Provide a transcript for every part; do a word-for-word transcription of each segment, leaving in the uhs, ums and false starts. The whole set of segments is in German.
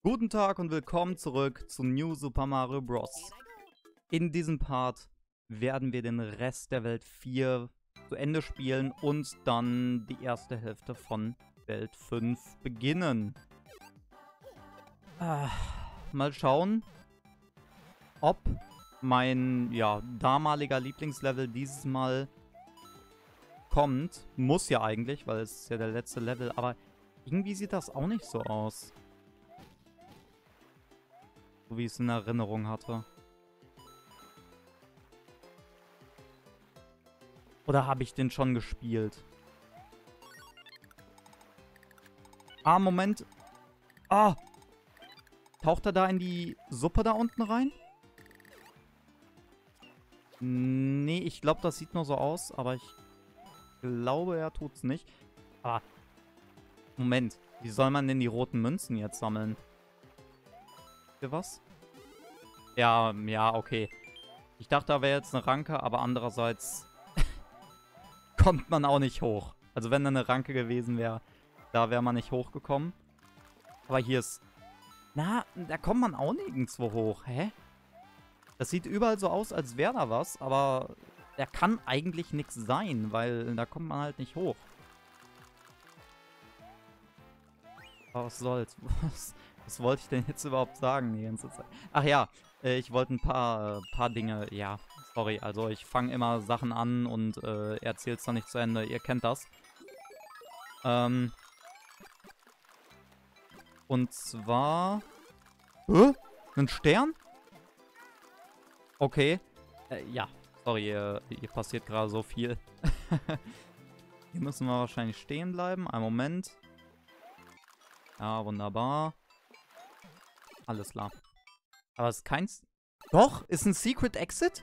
Guten Tag und willkommen zurück zu New Super Mario Bros. In diesem Part werden wir den Rest der Welt vier zu Ende spielen und dann die erste Hälfte von Welt fünf beginnen. Ah, mal schauen, ob mein ja, damaliger Lieblingslevel dieses Mal kommt. Muss ja eigentlich, weil es ist ja der letzte Level, aber irgendwie sieht das auch nicht so aus. So wie ich es in Erinnerung hatte. Oder habe ich den schon gespielt? Ah, Moment. Ah! Taucht er da in die Suppe da unten rein? Nee, ich glaube, das sieht nur so aus, aber ich glaube, er tut's nicht. Aber, Moment. Wie soll man denn die roten Münzen jetzt sammeln? Für was? Ja, ja, okay. Ich dachte, da wäre jetzt eine Ranke, aber andererseits kommt man auch nicht hoch. Also wenn da eine Ranke gewesen wäre, da wäre man nicht hochgekommen. Aber hier ist... Na, da kommt man auch nirgendwo hoch. Hä? Das sieht überall so aus, als wäre da was, aber da kann eigentlich nichts sein, weil da kommt man halt nicht hoch. Aber was soll's? Was, was wollte ich denn jetzt überhaupt sagen die ganze Zeit? Ach ja, äh, ich wollte ein paar, äh, paar Dinge... Ja, sorry, also ich fange immer Sachen an und äh, erzähl's dann nicht zu Ende. Ihr kennt das. Ähm... Und zwar... Hä? Ein Stern? Okay. Äh, ja. Sorry, äh, hier passiert gerade so viel. Hier müssen wir wahrscheinlich stehen bleiben. Einen Moment. Ja, wunderbar. Alles klar. Aber es ist kein... Doch? Ist ein Secret Exit?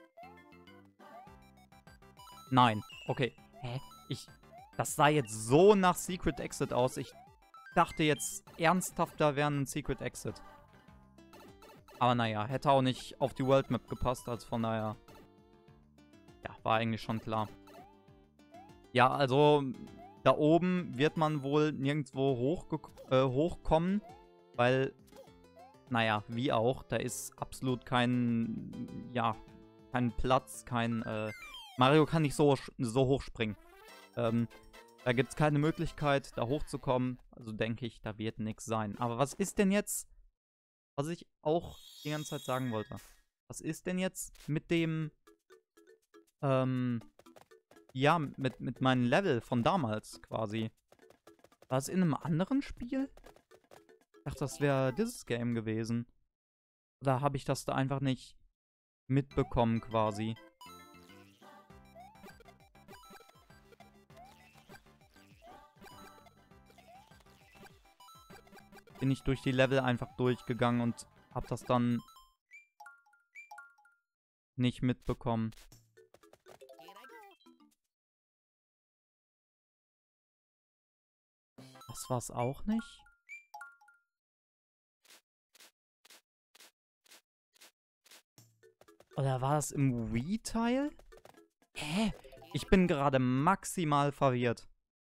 Nein. Okay. Hä? Ich... Das sah jetzt so nach Secret Exit aus. Ich dachte jetzt ernsthaft, da wäre ein Secret Exit. Aber naja, hätte auch nicht auf die World Map gepasst, also von daher... Ja, war eigentlich schon klar. Ja, also da oben wird man wohl nirgendwo hoch äh, hochkommen, weil, naja, wie auch, da ist absolut kein, ja, kein Platz, kein, äh, Mario kann nicht so, so hoch springen. Ähm, da gibt es keine Möglichkeit, da hochzukommen, also denke ich, da wird nichts sein. Aber was ist denn jetzt, was ich auch die ganze Zeit sagen wollte, was ist denn jetzt mit dem, ähm, ja, mit, mit meinem Level von damals quasi. War es in einem anderen Spiel? Ich dachte, das wäre dieses Game gewesen. Oder habe ich das da einfach nicht mitbekommen quasi? Bin ich durch die Level einfach durchgegangen und habe das dann nicht mitbekommen. Das war's auch nicht? Oder war das im Wii-Teil? Hä? Ich bin gerade maximal verwirrt.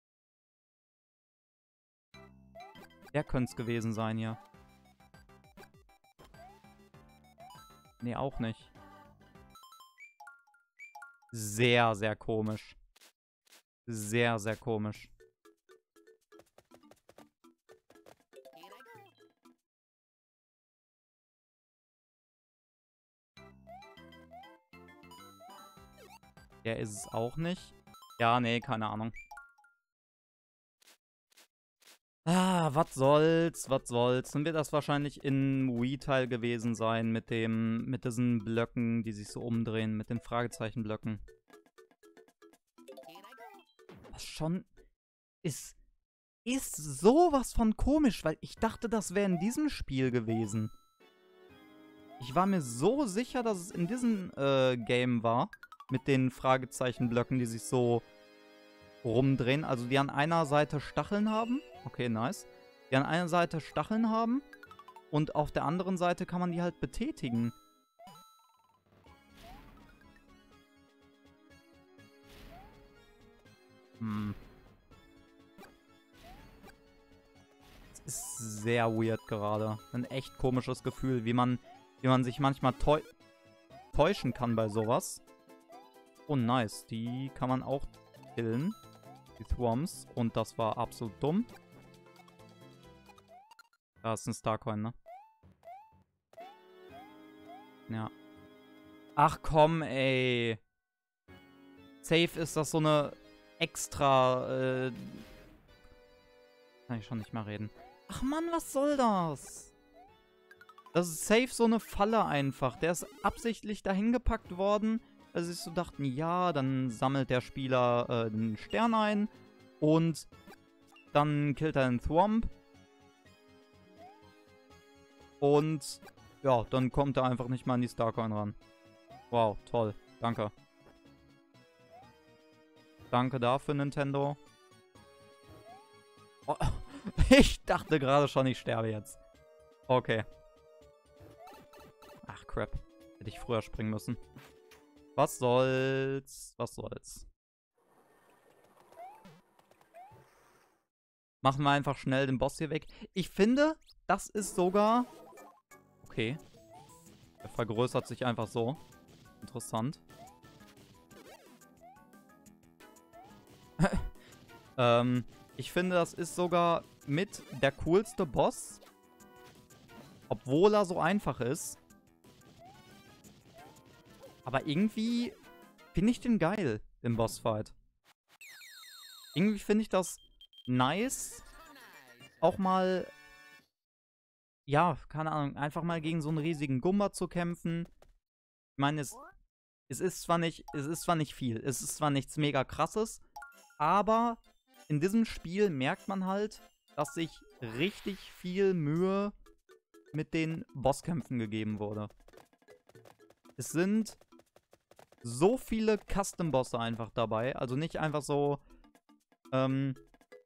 Der könnte es gewesen sein, ja. Nee, auch nicht. Sehr, sehr komisch. Sehr, sehr komisch. Der ist es auch nicht. Ja, nee, keine Ahnung. Ah, was soll's, was soll's. Dann wird das wahrscheinlich im Wii-Teil gewesen sein mit dem, mit diesen Blöcken, die sich so umdrehen, mit den Fragezeichenblöcken. Was schon ist, ist sowas von komisch, weil ich dachte, das wäre in diesem Spiel gewesen. Ich war mir so sicher, dass es in diesem äh, Game war, mit den Fragezeichenblöcken, die sich so rumdrehen. Also die an einer Seite Stacheln haben. Okay, nice. Die an einer Seite Stacheln haben. Und auf der anderen Seite kann man die halt betätigen. Hm. ist sehr weird gerade. Ein echt komisches Gefühl, wie man, wie man sich manchmal täu täuschen kann bei sowas. Oh, nice. Die kann man auch killen. Die Thwoms. Und das war absolut dumm. Da ist ein Starcoin, ne? Ja. Ach komm, ey. Safe ist das so eine extra... Äh kann ich schon nicht mehr reden. Ach Mann, was soll das? Das ist safe so eine Falle einfach. Der ist absichtlich dahin gepackt worden, weil sie sich so dachten, ja, dann sammelt der Spieler äh, den Stern ein und dann killt er den Thwomp. Und ja, dann kommt er einfach nicht mal an die Starcoin ran. Wow, toll. Danke. Danke dafür, Nintendo. Oh, ich dachte gerade schon, ich sterbe jetzt. Okay. Ach, crap. Hätte ich früher springen müssen. Was soll's? Was soll's? Machen wir einfach schnell den Boss hier weg. Ich finde, das ist sogar... Okay. Er vergrößert sich einfach so. Interessant. ähm, ich finde, das ist sogar mit der coolste Boss. Obwohl er so einfach ist. Aber irgendwie finde ich den geil, den Bossfight. Irgendwie finde ich das nice. Auch mal, ja, keine Ahnung, einfach mal gegen so einen riesigen Gumba zu kämpfen. Ich meine, es, es ist zwar nicht, es ist zwar nicht viel, es ist zwar nichts mega krasses, aber in diesem Spiel merkt man halt, dass sich richtig viel Mühe mit den Bosskämpfen gegeben wurde. Es sind so viele Custom-Bosse einfach dabei. Also nicht einfach so, ähm,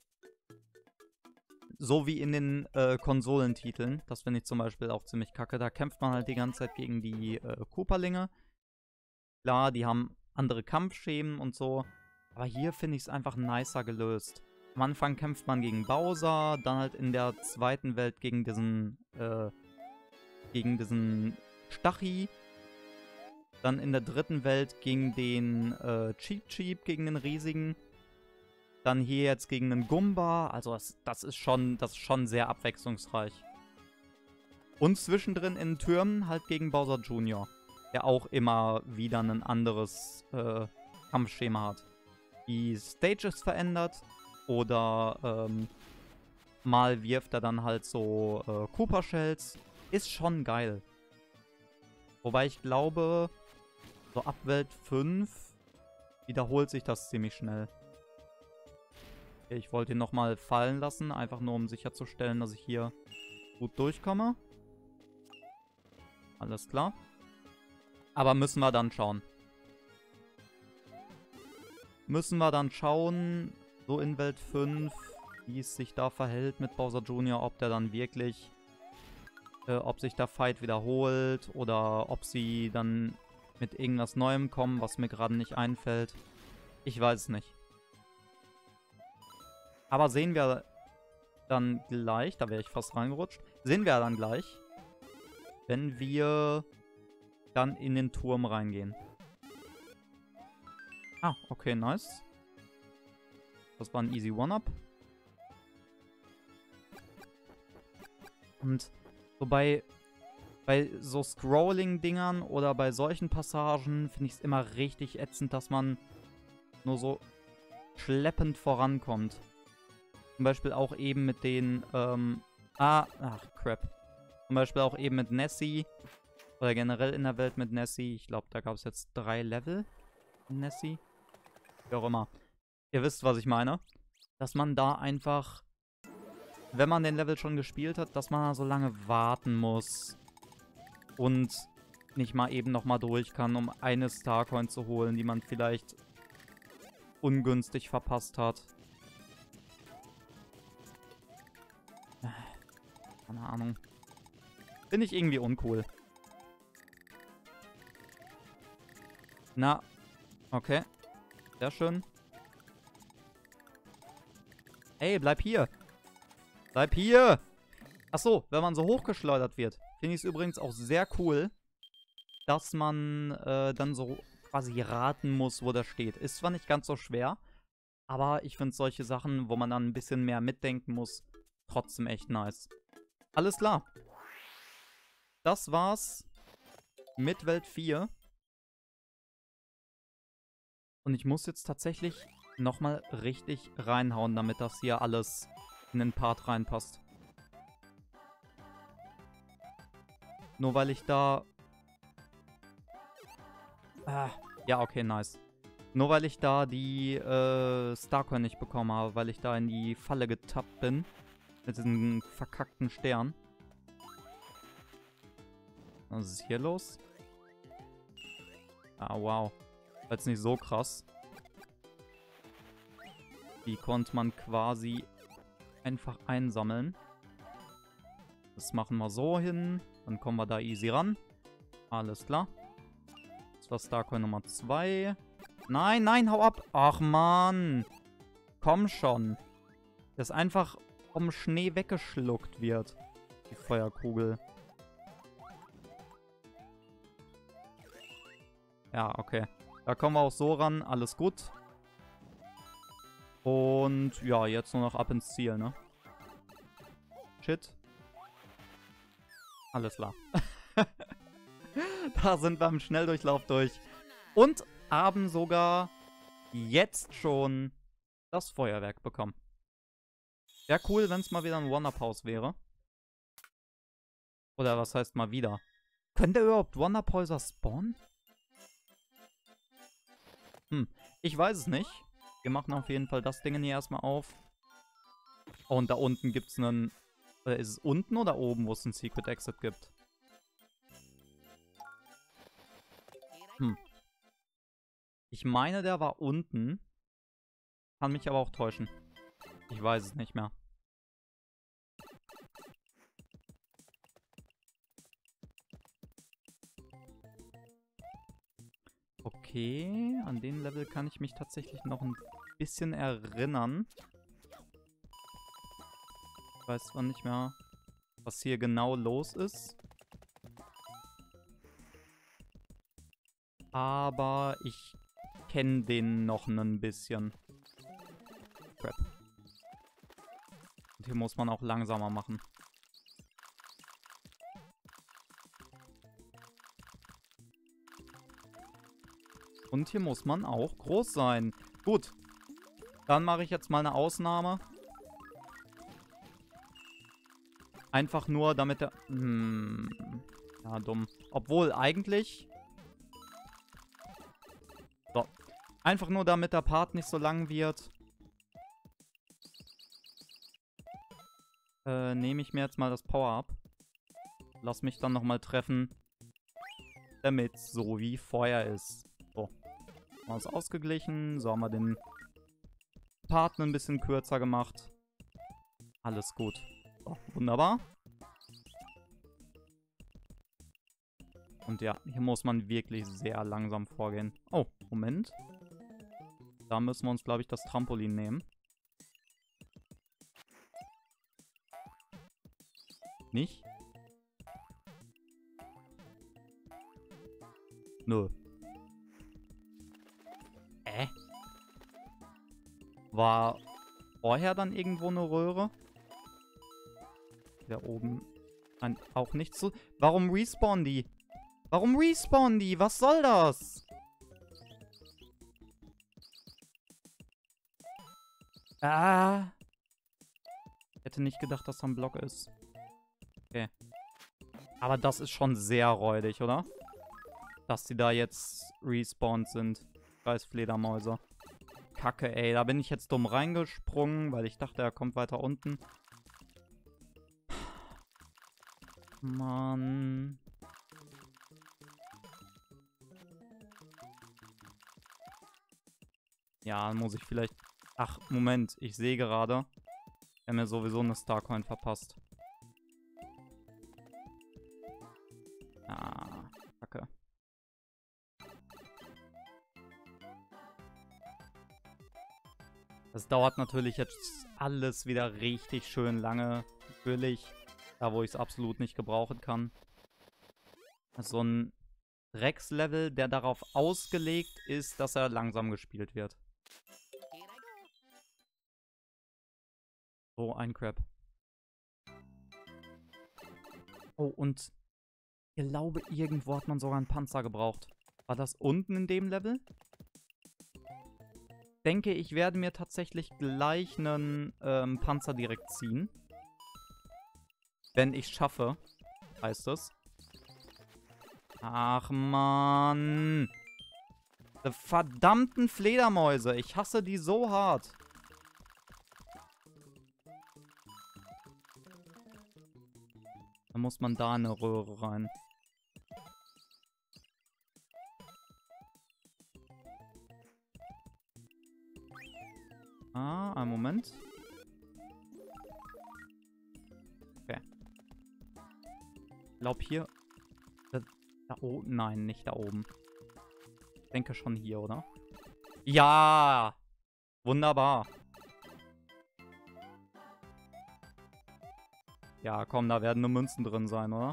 so wie in den äh, Konsolentiteln. Das finde ich zum Beispiel auch ziemlich kacke. Da kämpft man halt die ganze Zeit gegen die äh, Koopalinge. Klar, die haben andere Kampfschemen und so. Aber hier finde ich es einfach nicer gelöst. Am Anfang kämpft man gegen Bowser, dann halt in der zweiten Welt gegen diesen, äh, gegen diesen Stachy. Dann in der dritten Welt gegen den äh, Cheep Cheep, gegen den riesigen. Dann hier jetzt gegen den Gumba. Also das, das ist schon, das ist schon sehr abwechslungsreich. Und zwischendrin in Türmen halt gegen Bowser Junior, der auch immer wieder ein anderes äh, Kampfschema hat. Die Stages verändert oder ähm, mal wirft er dann halt so äh, Koopa Shells. Ist schon geil. Wobei ich glaube, so ab Welt fünf wiederholt sich das ziemlich schnell. Okay, ich wollte ihn nochmal fallen lassen, einfach nur um sicherzustellen, dass ich hier gut durchkomme. Alles klar. Aber müssen wir dann schauen. Müssen wir dann schauen, so in Welt fünf, wie es sich da verhält mit Bowser Junior, ob der dann wirklich, äh, ob sich der Fight wiederholt oder ob sie dann mit irgendwas Neuem kommen, was mir gerade nicht einfällt. Ich weiß es nicht. Aber sehen wir dann gleich, da wäre ich fast reingerutscht, sehen wir dann gleich, wenn wir dann in den Turm reingehen. Ah, okay, nice. Das war ein easy One-Up. Und so bei, bei so Scrolling-Dingern oder bei solchen Passagen finde ich es immer richtig ätzend, dass man nur so schleppend vorankommt. Zum Beispiel auch eben mit den, ähm, ah, ach, crap. Zum Beispiel auch eben mit Nessie. Oder generell in der Welt mit Nessie. Ich glaube, da gab es jetzt drei Level in Nessie. Wie auch immer. Ihr wisst, was ich meine. Dass man da einfach, wenn man den Level schon gespielt hat, dass man da so lange warten muss. Und nicht mal eben nochmal durch kann, um eine Starcoin zu holen, die man vielleicht ungünstig verpasst hat. Keine Ahnung. Finde ich irgendwie uncool. Na, okay. Sehr schön. Ey, bleib hier. Bleib hier. Achso, wenn man so hochgeschleudert wird, finde ich es übrigens auch sehr cool, dass man äh, dann so quasi raten muss, wo das steht. Ist zwar nicht ganz so schwer, aber ich finde solche Sachen, wo man dann ein bisschen mehr mitdenken muss, trotzdem echt nice. Alles klar. Das war's mit Welt vier. Und ich muss jetzt tatsächlich nochmal richtig reinhauen, damit das hier alles in den Part reinpasst. Nur weil ich da... Ah, ja, okay, nice. Nur weil ich da die äh, Starcoin nicht bekommen habe, weil ich da in die Falle getappt bin. Mit diesem verkackten Stern. Was ist hier los? Ah, wow. War jetzt nicht so krass. Die konnte man quasi einfach einsammeln. Das machen wir so hin. Dann kommen wir da easy ran. Alles klar. Das war Starcoin Nummer zwei. Nein, nein, hau ab. Ach, Mann. Komm schon. Das einfach vom Schnee weggeschluckt wird. Die Feuerkugel. Ja, okay. Da kommen wir auch so ran. Alles gut. Und ja, jetzt nur noch ab ins Ziel, ne? Shit. Alles klar. Da sind wir im Schnelldurchlauf durch. Und haben sogar jetzt schon das Feuerwerk bekommen. Wäre cool, wenn es mal wieder ein One-Up-Haus wäre. Oder was heißt mal wieder? Können da überhaupt One-Up-Häuser spawnen? Hm, ich weiß es nicht. Wir machen auf jeden Fall das Ding hier erstmal auf. Oh, und da unten gibt es einen... Äh, ist es unten oder oben, wo es einen Secret Exit gibt? Hm. Ich meine, der war unten. Kann mich aber auch täuschen. Ich weiß es nicht mehr. Okay, an den Level kann ich mich tatsächlich noch ein bisschen erinnern. Ich weiß zwar nicht mehr, was hier genau los ist. Aber ich kenne den noch ein bisschen. Crap. Und hier muss man auch langsamer machen. Und hier muss man auch groß sein. Gut. Dann mache ich jetzt mal eine Ausnahme. Einfach nur, damit der... Hm, ja, dumm. Obwohl, eigentlich... So. Einfach nur, damit der Part nicht so lang wird. Äh, nehme ich mir jetzt mal das Power-Up. Lass mich dann nochmal treffen. Damit es so wie vorher ist. So. Mal ist ausgeglichen. So haben wir den Part ein bisschen kürzer gemacht. Alles gut. So, wunderbar. Und ja, hier muss man wirklich sehr langsam vorgehen. Oh, Moment. Da müssen wir uns, glaube ich, das Trampolin nehmen. Nicht? Nö. Äh? War vorher dann irgendwo eine Röhre? Da oben ein, auch nicht so. Warum respawnen die? Warum respawnen die? Was soll das? Ah. Hätte nicht gedacht, dass da ein Block ist. Okay. Aber das ist schon sehr räudig, oder? Dass die da jetzt respawned sind. Scheiß Fledermäuse. Kacke, ey. Da bin ich jetzt dumm reingesprungen, weil ich dachte, er kommt weiter unten. Mann. Ja, dann muss ich vielleicht... Ach, Moment. Ich sehe gerade. Wir haben ja sowieso eine Starcoin verpasst. Ah, Kacke. Das dauert natürlich jetzt alles wieder richtig schön lange. Natürlich. Da, wo ich es absolut nicht gebrauchen kann. So ein Dreckslevel, der darauf ausgelegt ist, dass er langsam gespielt wird. So, ein Crab. Oh, und ich glaube, irgendwo hat man sogar einen Panzer gebraucht. War das unten in dem Level? Ich denke, ich werde mir tatsächlich gleich einen ähm, Panzer direkt ziehen. Wenn ich es schaffe, heißt es. Ach, Mann. Die verdammten Fledermäuse. Ich hasse die so hart. Dann muss man da in eine Röhre rein. Ah, einen Moment. Okay. Ich glaube hier... Da, da oben... Nein, nicht da oben. Ich denke schon hier, oder? Ja! Wunderbar. Ja, komm, da werden nur Münzen drin sein, oder?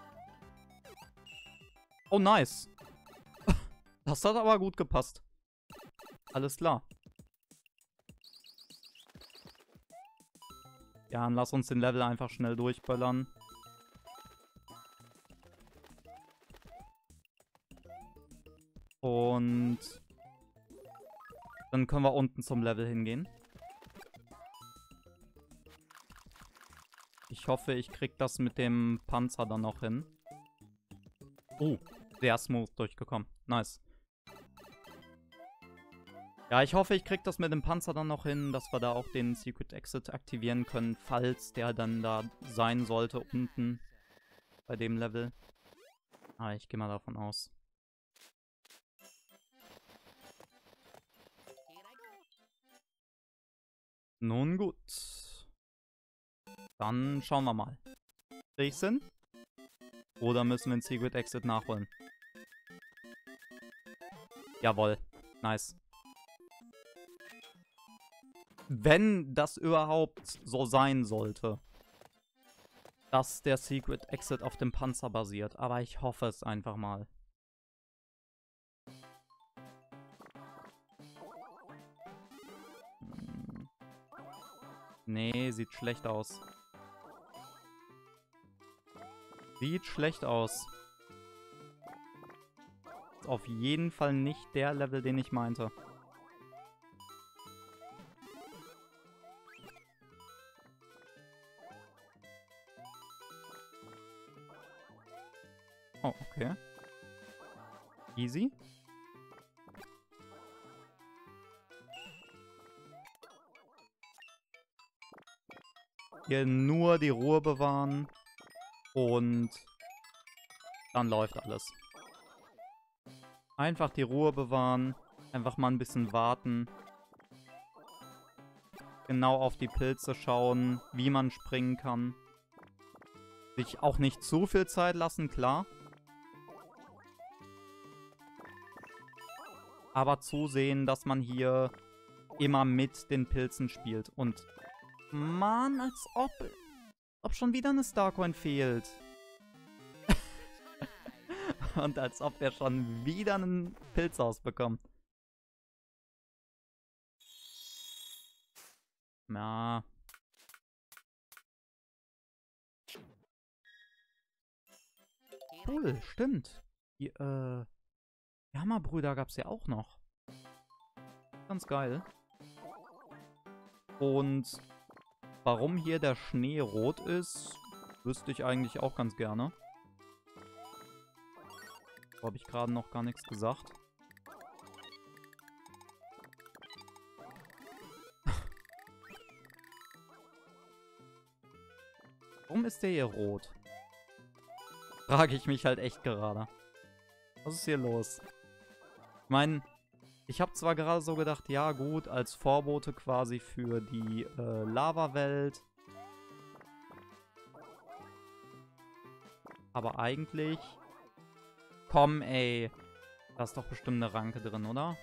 Oh, nice. Das hat aber gut gepasst. Alles klar. Ja, dann lass uns den Level einfach schnell durchböllern. Und dann können wir unten zum Level hingehen. Ich hoffe, ich krieg das mit dem Panzer dann noch hin. Oh, sehr smooth durchgekommen. Nice. Ja, ich hoffe, ich krieg das mit dem Panzer dann noch hin, dass wir da auch den Secret Exit aktivieren können, falls der dann da sein sollte, unten bei dem Level. Ah, ich gehe mal davon aus. Nun gut. Dann schauen wir mal. Krieg ich's hin? Oder müssen wir den Secret Exit nachholen? Jawohl. Nice. Wenn das überhaupt so sein sollte, dass der Secret Exit auf dem Panzer basiert. Aber ich hoffe es einfach mal. Hm. Nee, sieht schlecht aus. Sieht schlecht aus. Ist auf jeden Fall nicht der Level, den ich meinte. Oh, okay. Easy. Hier nur die Ruhe bewahren. Und dann läuft alles. Einfach die Ruhe bewahren. Einfach mal ein bisschen warten. Genau auf die Pilze schauen, wie man springen kann. Sich auch nicht zu viel Zeit lassen, klar. Aber zusehen, dass man hier immer mit den Pilzen spielt. Und Mann, als ob, ob schon wieder eine Starcoin fehlt. Und als ob wir schon wieder einen Pilz ausbekommen. Ja. Cool, stimmt. Die, äh... Jammerbrüder gab es ja auch noch. Ganz geil. Und warum hier der Schnee rot ist, wüsste ich eigentlich auch ganz gerne. Da habe ich gerade noch gar nichts gesagt. Warum ist der hier rot? Frage ich mich halt echt gerade. Was ist hier los? Ich meine, ich habe zwar gerade so gedacht, ja gut, als Vorbote quasi für die äh, Lava-Welt. Aber eigentlich... Komm, ey. Da ist doch bestimmt eine Ranke drin, oder?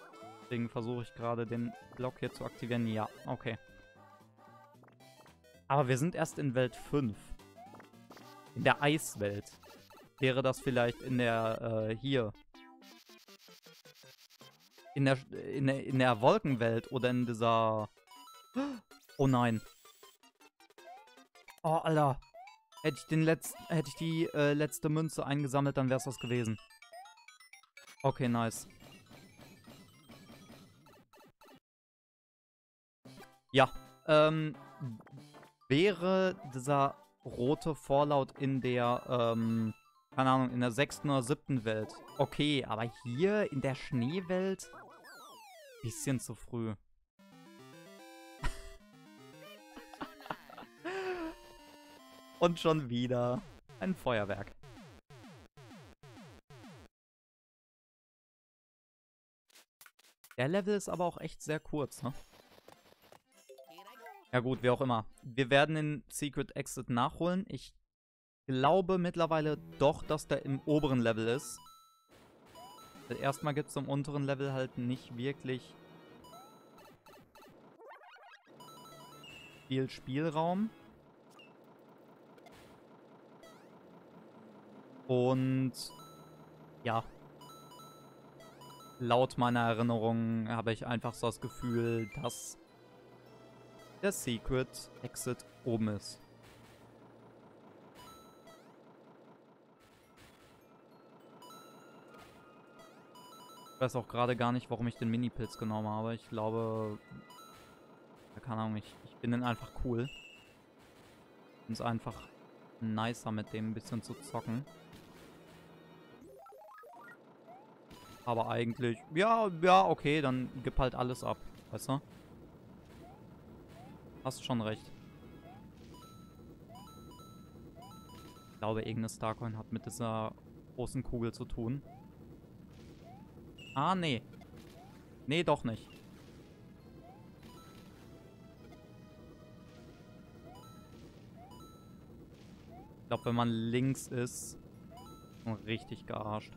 Deswegen versuche ich gerade den Block hier zu aktivieren. Ja, okay. Aber wir sind erst in Welt fünf. In der Eiswelt. Wäre das vielleicht in der, äh, hier. In der, in der, in der Wolkenwelt oder in dieser... Oh nein. Oh, Alter. Hätte ich, den letzten, hätte ich die äh, letzte Münze eingesammelt, dann wäre es das gewesen. Okay, nice. Ja, ähm, wäre dieser rote Vorlaut in der, ähm, keine Ahnung, in der sechsten oder siebten Welt. Okay, aber hier in der Schneewelt? Bisschen zu früh. Und schon wieder ein Feuerwerk. Der Level ist aber auch echt sehr kurz, ne? Ja gut, wie auch immer. Wir werden den Secret Exit nachholen. Ich glaube mittlerweile doch, dass der im oberen Level ist. Weil erstmal gibt es im unteren Level halt nicht wirklich viel Spielraum. Und ja, laut meiner Erinnerung habe ich einfach so das Gefühl, dass der Secret Exit oben ist. Ich weiß auch gerade gar nicht, warum ich den Mini-Pilz genommen habe. Ich glaube, ja, keine Ahnung, ich, ich bin den einfach cool. Ich finde es einfach nicer, mit dem ein bisschen zu zocken. Aber eigentlich, ja, ja, okay, dann gib halt alles ab, weißt du? Hast schon recht. Ich glaube, irgendeine Starcoin hat mit dieser großen Kugel zu tun. Ah, nee. Nee, doch nicht. Ich glaube, wenn man links ist, ist man richtig gearscht.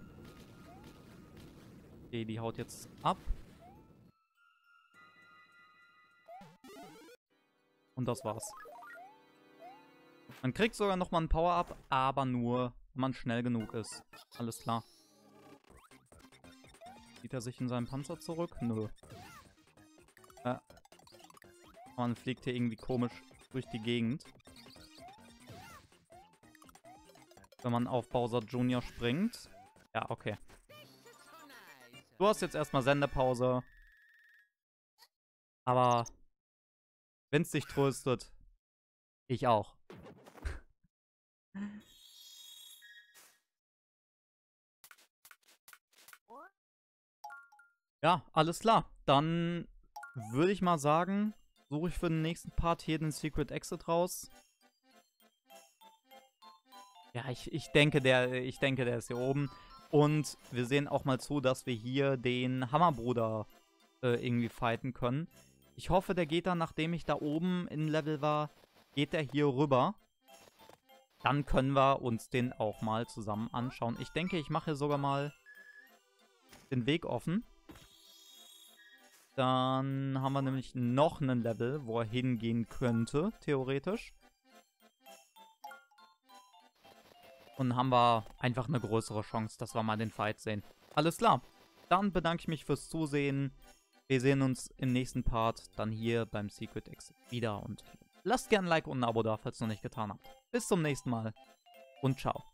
Okay, die haut jetzt ab. Und das war's. Man kriegt sogar nochmal ein Power-Up, aber nur, wenn man schnell genug ist. Alles klar. Zieht er sich in seinen Panzer zurück? Nö. Ja. Man fliegt hier irgendwie komisch durch die Gegend. Wenn man auf Bowser Junior springt. Ja, okay. Du hast jetzt erstmal Sendepause. Aber wenn es dich tröstet, ich auch. Ja, alles klar. Dann würde ich mal sagen, suche ich für den nächsten Part hier den Secret Exit raus. Ja, ich, ich denke, der, ich denke, der ist hier oben. Und wir sehen auch mal zu, dass wir hier den Hammerbruder äh, irgendwie fighten können. Ich hoffe, der geht dann, nachdem ich da oben in Level war, geht der hier rüber. Dann können wir uns den auch mal zusammen anschauen. Ich denke, ich mache hier sogar mal den Weg offen. Dann haben wir nämlich noch einen Level, wo er hingehen könnte, theoretisch. Und haben wir einfach eine größere Chance, dass wir mal den Fight sehen. Alles klar. Dann bedanke ich mich fürs Zusehen. Wir sehen uns im nächsten Part dann hier beim Secret Exit wieder. Und lasst gerne ein Like und ein Abo da, falls ihr es noch nicht getan habt. Bis zum nächsten Mal und ciao.